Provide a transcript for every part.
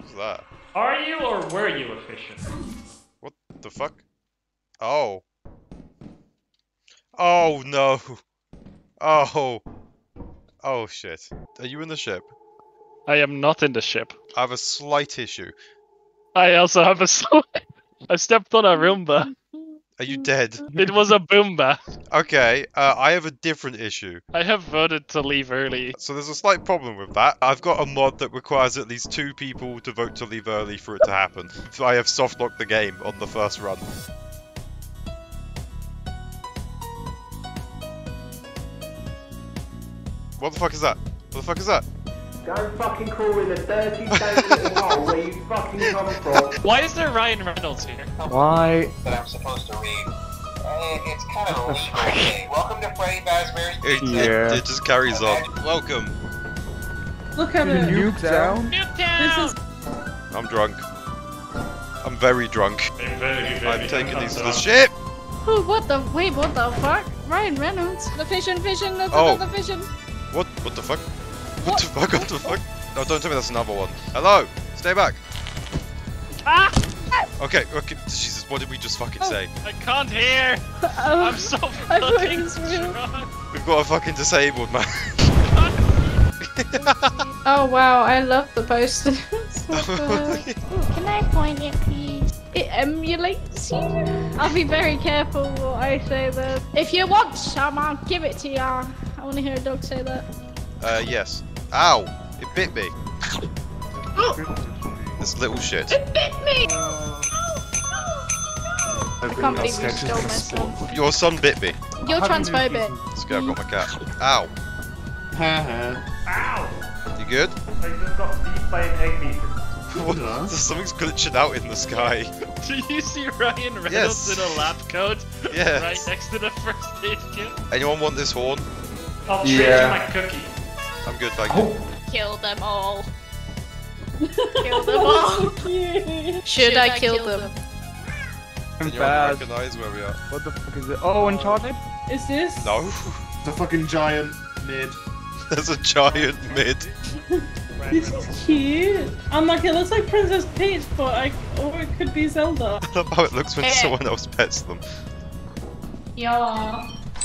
What's that? Are you or were you efficient? What the fuck? Oh. Oh no. Oh. Oh shit. Are you in the ship? I am not in the ship. I have a slight issue. I also have a I stepped on a Roomba. Are you dead? It was a Boomba. Okay, I have a different issue. I have voted to leave early. So there's a slight problem with that. I've got a mod that requires at least 2 people to vote to leave early for it to happen. So I have softlocked the game on the first run. What the fuck is that? What the fuck is that? Don't fucking crawl in the dirty, dirty little hole where you fucking come from. Why is there Ryan Reynolds here? Why? That I'm supposed to read. It's kind of a legal thing. Welcome to Freddy Fazbear's Pizza. It just carries on. Welcome. Look at it. Nuketown? Nuketown! I'm drunk. I'm very drunk. I'm taking these to the ship! Oh, what the? Wait, what the fuck? Ryan Reynolds. The vision, that's another vision. What the fuck? What the fuck? What the fuck? No, don't tell me that's another one. Hello! Stay back! Ah! Okay, Jesus, what did we just fucking say? I can't hear! I'm so fucking drunk! We've got a fucking disabled man. Oh wow, I love the poster. Can I point it, please? It emulates you. I'll be very careful what I say then. If you want some, I'll give it to you. I want to hear a dog say that. Yes. Ow! It bit me. This little shit. It bit me! I can't believe you stole my son. Your son bit me. You're transphobic. Let's go, I've got my cat. Ow. Ow! You good? I just got beat by an egg beater. What? Something's glitching out in the sky. Do you see Ryan Reynolds Yes. in a lab coat? Yes. Right next to the first aid kit? Anyone want this horn? I'll trade you my cookie. I'm good, thank you. Kill them all. Kill them all. Should I kill them? Can you recognize where we are? What the fuck is it? Oh, Uncharted? Is this? No. The fucking giant mid. There's a giant mid. This is cute. I'm like, it looks like Princess Peach, but or it could be Zelda. I love how it looks when someone else pets them. Yeah.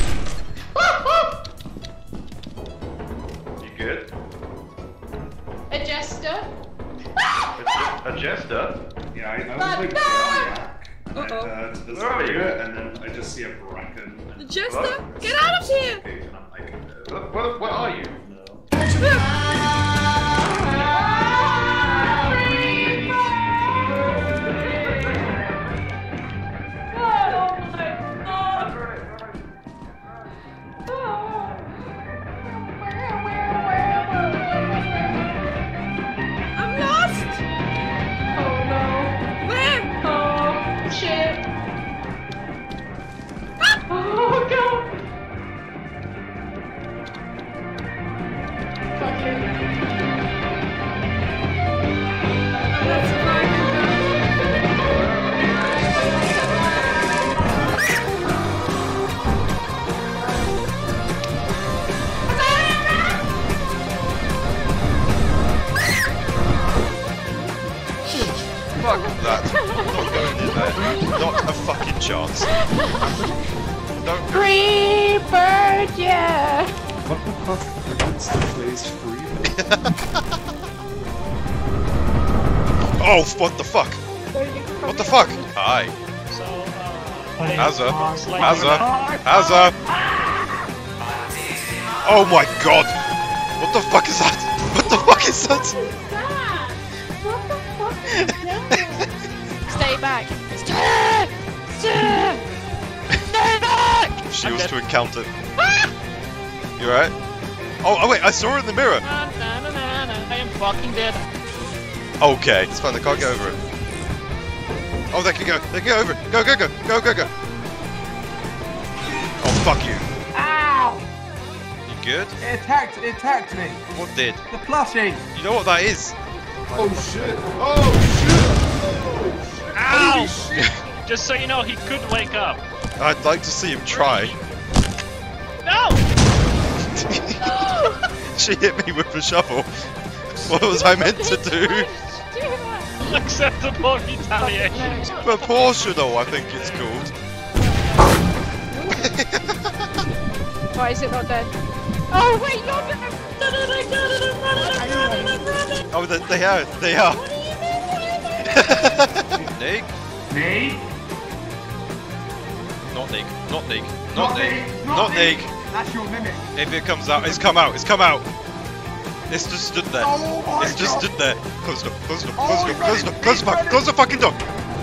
You good? A jester? A jester? Yeah, I was like, and I heard this video, and then I just see a bracken. The jester? Get out of here! And I'm like, What are you? I'm lost! Oh no. Where? Oh, shit. Oh god! Fuck you. That's fine. Fuck that. I'm not going in there. Not a fucking chance. Don't. Freebird, yeah! what the fuck? It's the place free. Oh, what the fuck? What the fuck? Hi. So, Hazza. Hazza. Hazza. Oh my god. What the fuck is that? What the fuck is that? What the fuck is that? Stay back! Stay! Stay! Stay back! Shields to encounter. You alright? Oh wait, I saw her in the mirror. I am fucking dead. Okay, it's fine, they can't get over it. Oh, they can go over it. Go, go, go, go, go, go. Oh, fuck you. Ow! You good? It attacked me. What did? The plushie. You know what that is? Oh shit! Oh shit! Ow! Just so you know, he could wake up. I'd like to see him try. No! She hit me with a shovel. What was I meant to do? do that? Acceptable retaliation. Proportional, I think it's called. Why is it not dead? Oh wait, you're dead! Oh, they are. They are. Nick? Me? Not Nick. Not Nick. Not Nick. Not Nick. That's your mimic. If it comes out, it's come out. It's come out. It's just stood there. Oh my It's just God. stood there. Close the door. Close the door. Oh, Close the door. he's Close the ready. door. Close the He's Close the fucking door.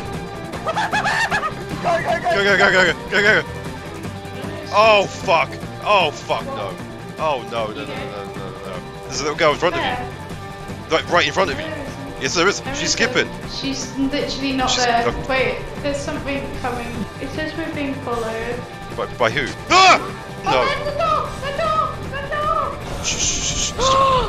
Go, go, go. Go. Oh fuck. Oh fuck no. Oh no. There's a little girl in front of you. Like right in front of you. Yes there is. She's skipping. She's literally not She's- there. Wait, there's something coming. It says we're being followed. By who? Ah! Oh, No. the door! Shh, shh, shh, shh.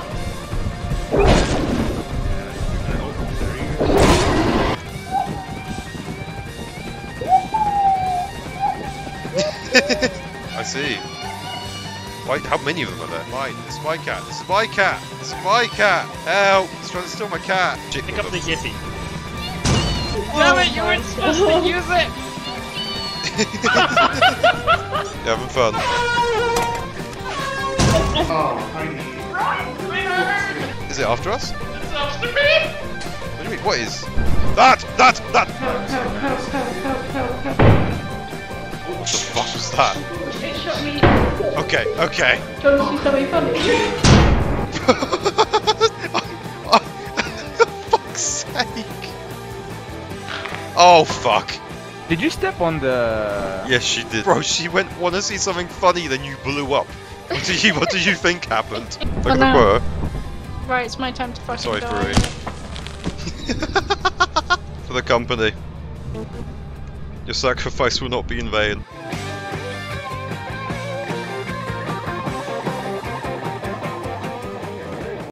I see. Why, how many of them are there? Mine. It's my cat. This is my cat. This is my cat. Help! It's trying to steal my cat. Chick Pick with up the them. Yeti. Damn it, you weren't supposed to use it! You having fun? Oh, tiny. Is it after us? It's after me! What do you mean? What is? That! Help. What the fuck was that? It shot me. Okay. Do you want to see something funny? For fuck's sake! Oh fuck! Did you step on the... Yes, she did. Bro, she went, wanna see something funny, then you blew up. What do you think happened? Like no. were. Right, it's my time to fucking Sorry, die. Free. For the company. Your sacrifice will not be in vain.